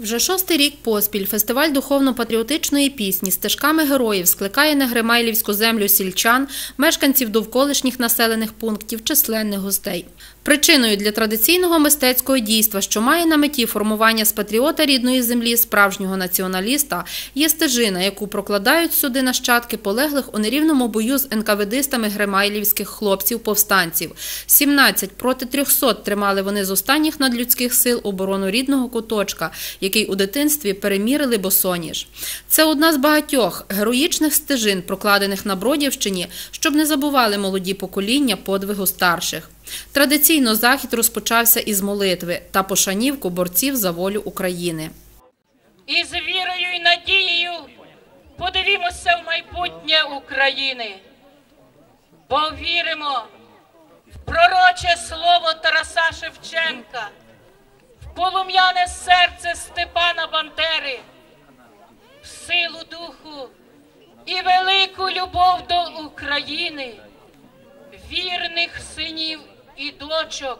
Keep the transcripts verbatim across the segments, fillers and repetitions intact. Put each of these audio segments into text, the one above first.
Вже шостий рік поспіль фестиваль духовно-патріотичної пісні «Стежками героїв» скликає на Гримайлівську землю сільчан, мешканців довколишніх населених пунктів, численних гостей. Причиною для традиційного мистецького дійства, що має на меті формування з патріота рідної землі, справжнього націоналіста, є стежина, яку прокладають сюди нащадки полеглих у нерівному бою з ен ка ве дистами гримайлівських хлопців-повстанців. сімнадцять проти трьохсот тримали вони з останніх надлюдських сил оборону рідного куточка, який у дитинстві перемірили босоніж. Це одна з багатьох героїчних стежин, прокладених на Бродівщині, щоб не забували молоді покоління подвигу старших. Традиційно захід розпочався із молитви та пошанівку борців за волю України. І з вірою і надією подивімося в майбутнє України, бо віримо в пророче слово Тараса Шевченка, в полум'яне серце Степана Бандери, в силу духу і велику любов до України, вірних синів і дочок,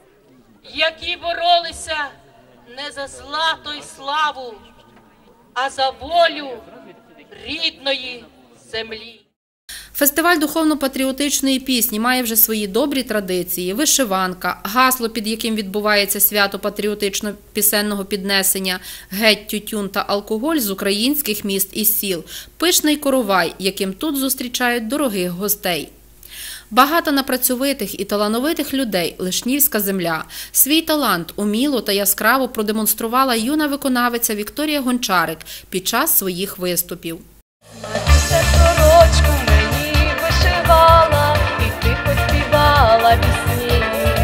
які боролися не за злато й славу, а за волю рідної землі. Фестиваль духовно-патріотичної пісні має вже свої добрі традиції – вишиванка, гасло, під яким відбувається свято патріотично-пісенного піднесення, геть тютюн та алкоголь з українських міст і сіл, пишний коровай, яким тут зустрічають дорогих гостей. Багато на працьовитих і талановитих людей Лишнівська земля. Свій талант уміло та яскраво продемонструвала юна виконавиця Вікторія Гончарик під час своїх виступів. Матуся сорочку мені вишивала і тихо співала пісні.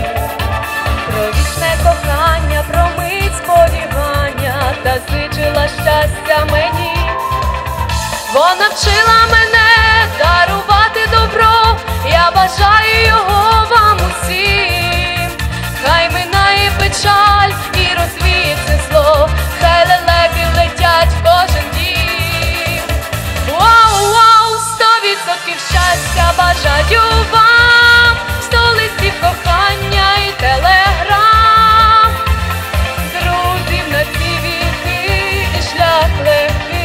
Про вічне кохання, про мить сподівання та зичила щастя мені. Вона вчила мене дарувати добро, я бажаю його вам усім. Хай минає печаль і розвіється зло, хай лелеки летять в кожен дім. Вау-вау, сто відсотків щастя бажаю вам, сто листів кохання і телеграм. Друзів на ці віки і шлях легкий.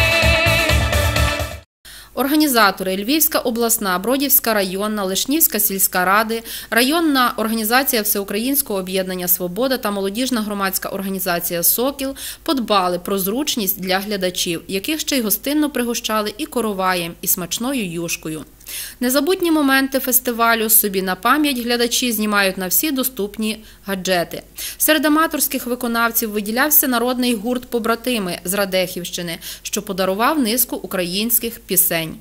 Організатори – Львівська обласна, Бродівська районна, Лишнівська сільська ради, районна організація Всеукраїнського об'єднання «Свобода» та молодіжна громадська організація «Сокіл» подбали про зручність для глядачів, яких ще й гостинно пригощали і короваєм, і смачною юшкою. Незабутні моменти фестивалю собі на пам'ять глядачі знімають на всі доступні гаджети. Серед аматорських виконавців виділявся народний гурт «Побратими» з Радехівщини, що подарував низку українських пісень.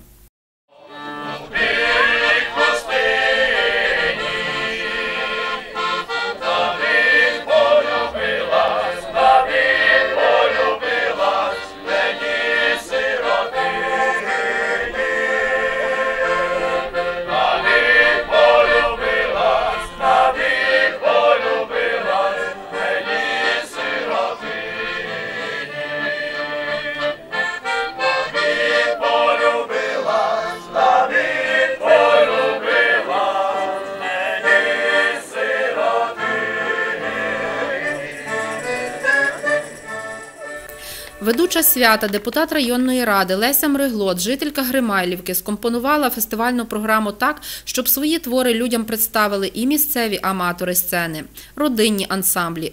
Ведуча свята, депутат районної ради Леся Мриглот, жителька Гримайлівки, скомпонувала фестивальну програму так, щоб свої твори людям представили і місцеві аматори сцени, родинні ансамблі.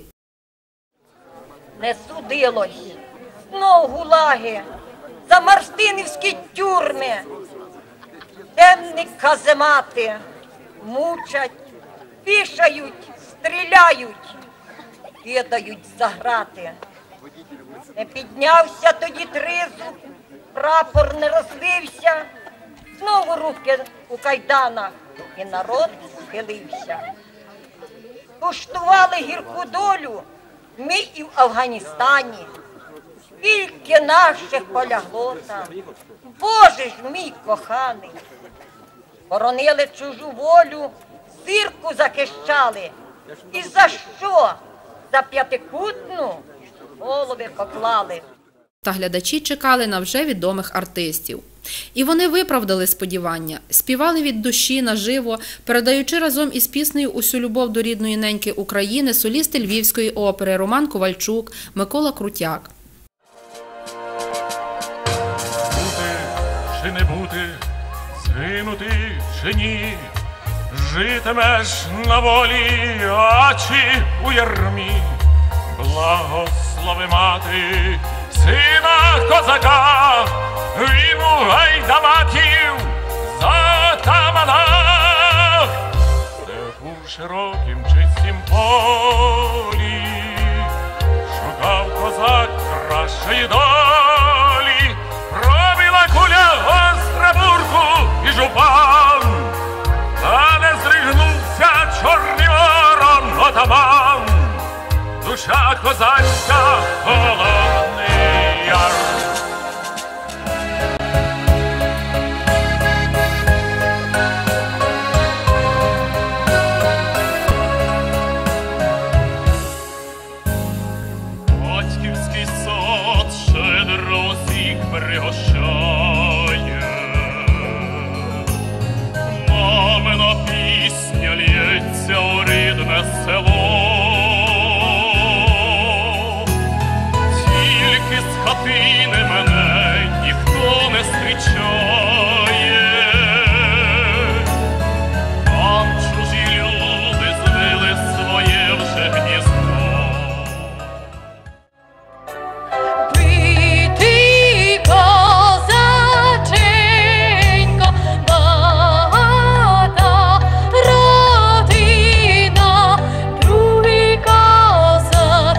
Не судилось, знов гулаги, замарстинівські тюрми, темні каземати, мучать, вішають, стріляють, кидають за грати. Не піднявся тоді тризуб, прапор не розвився, знову руки у кайданах, і народ схилився. Куштували гірку долю ми і в Афганістані, скільки наших полягло там, Боже ж мій коханий. Боронили чужу волю, зірку захищали, і за що? За п'ятикутну голови поклали. Та глядачі чекали на вже відомих артистів. І вони виправдали сподівання, співали від душі наживо, передаючи разом із піснею усю любов до рідної неньки України солісти Львівської опери Роман Ковальчук, Микола Крутяк. Бути чи не бути, згинути чи ні, житимеш на волі, а чи у ярмі. Благослови мати сина козака, він у гайдамаків затамана. Степу широким чистім полі шукав козак кращої долі. Пробила куля гостра бурку і жупан, та не здригнувся Чорний Ворон отаман. Душа козацька Холодний Яр. Батьківський сад щедро всіх пригощає, мамина пісня лється у рідне село. З хатини мене ніхто не зустрічає, там чужі люди звили своє вже гніздо. Бити козаченько, багата родина, другий козак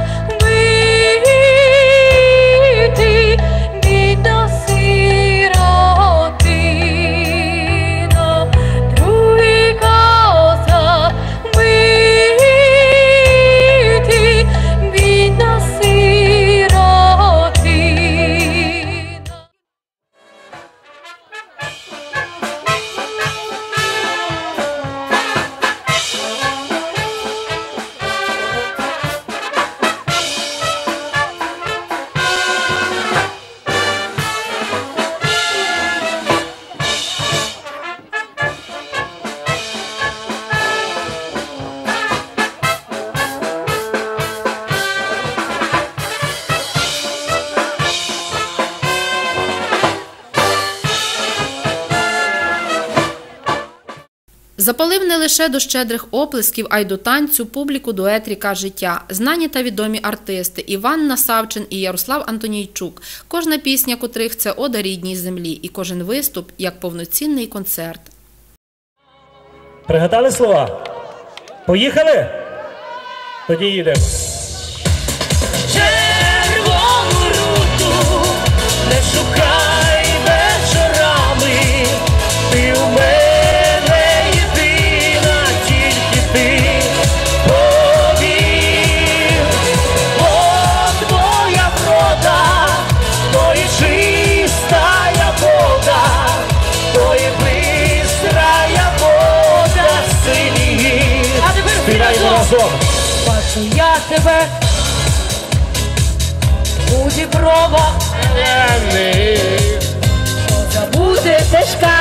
Запалив не лише до щедрих оплесків, а й до танцю публіку дует «Ріка життя». Знані та відомі артисти Іванна Савчин і Ярослав Антонійчук. Кожна пісня котрих – це ода рідній землі, і кожен виступ – як повноцінний концерт. Пригадали слова? Поїхали? Тоді їдемо. червону руту не шукай вечорами, ти у мене єдина, тільки ти повір. От твоя врода, то і чистая вода, то і бистрая вода синіх. Співаємо разом. Бачу я тебе у дібровах, що забути тяжка,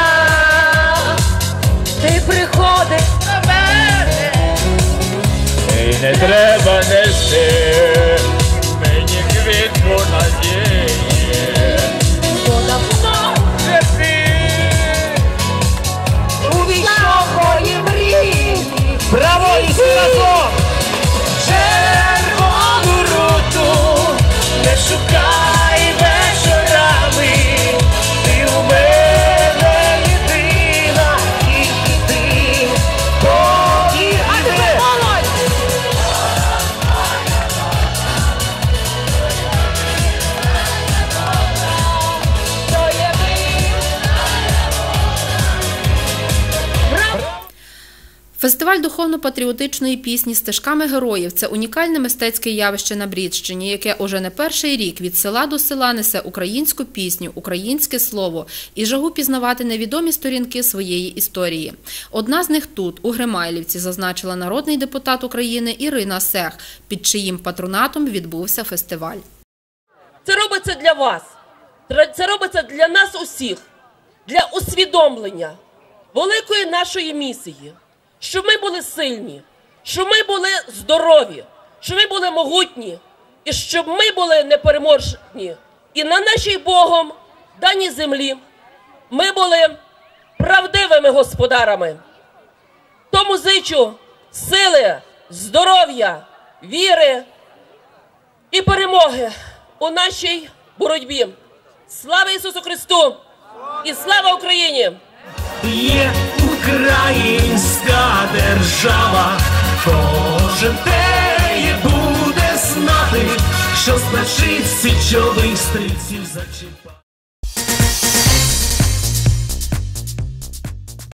ти приходиш до мене, І не треба нести мені квітку надії. бо давно Вже ти увійшов мої мрії. браво і всі разом! Червону руту не шукай вечорами, ти у мене єдина, тільки ти повір. А тепер молодь! То є ми. Фестиваль духовно-патріотичної пісні «Стежками героїв» – це унікальне мистецьке явище на Брідщині, яке уже не перший рік від села до села несе українську пісню, українське слово і жагу пізнавати невідомі сторінки своєї історії. Одна з них тут, у Гримайлівці, зазначила народний депутат України Ірина Сех, під чиїм патронатом відбувся фестиваль. Це робиться для вас. Це робиться для нас усіх. Для усвідомлення великої нашої місії. Щоб ми були сильні, щоб ми були здорові, щоб ми були могутні і щоб ми були непереможні. І на нашій Богом даній землі ми були правдивими господарами. Тому зичу сили, здоров'я, віри і перемоги у нашій боротьбі. Слава Ісусу Христу! І слава Україні! Є українська держава, кожен теє буде знати, що значить січових стрільців зачіпати.